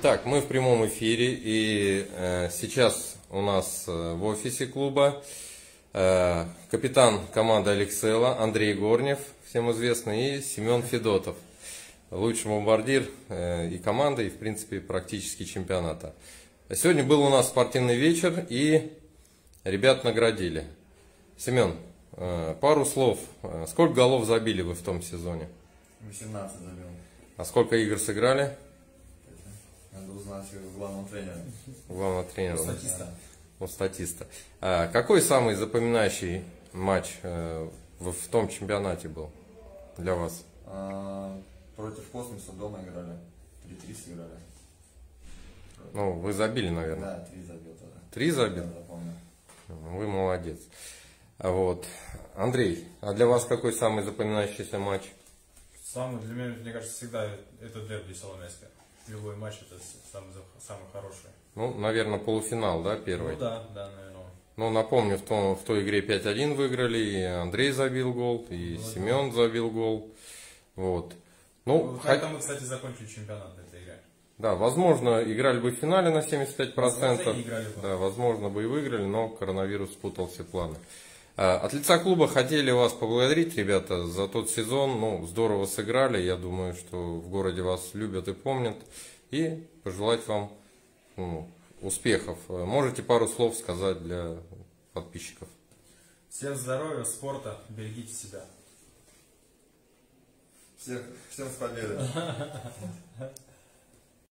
Итак, мы в прямом эфире, и сейчас у нас в офисе клуба капитан команды Алексела Андрей Горнев, всем известный, и Семен Федотов, лучший бомбардир и команды, и в принципе практически чемпионата. Сегодня был у нас спортивный вечер, и ребят наградили. Семен, пару слов. Сколько голов забили вы в том сезоне? 18 забил. А сколько игр сыграли? Надо узнать у главного тренера. Главного тренера. У статиста. У статиста. Какой самый запоминающий матч в том чемпионате был для вас? Против Космоса дома играли. 3-3 сыграли. Ну, вы забили, наверное. Да, 3 забил тогда. 3 забил? Да, помню. Вы молодец. Вот. Андрей, а для вас какой самый запоминающийся матч? Самый, для меня, мне кажется, всегда это дерби Соломейское. Любой матч это самый хороший. Ну, наверное, полуфинал, да, первый? Ну да, наверное. Ну, напомню, в той игре 5-1 выиграли, и Андрей забил гол, и Семен забил гол. Вот. Ну, это мы, кстати, закончили чемпионат этой игры. Да, возможно, играли бы в финале на 75%. Возможно, играли бы. Да, возможно, бы и выиграли, но коронавирус спутал все планы. От лица клуба хотели вас поблагодарить, ребята, за тот сезон. Ну, здорово сыграли. Я думаю, что в городе вас любят и помнят. И пожелать вам успехов. Можете пару слов сказать для подписчиков? Всем здоровья, спорта, берегите себя. Всем с победой.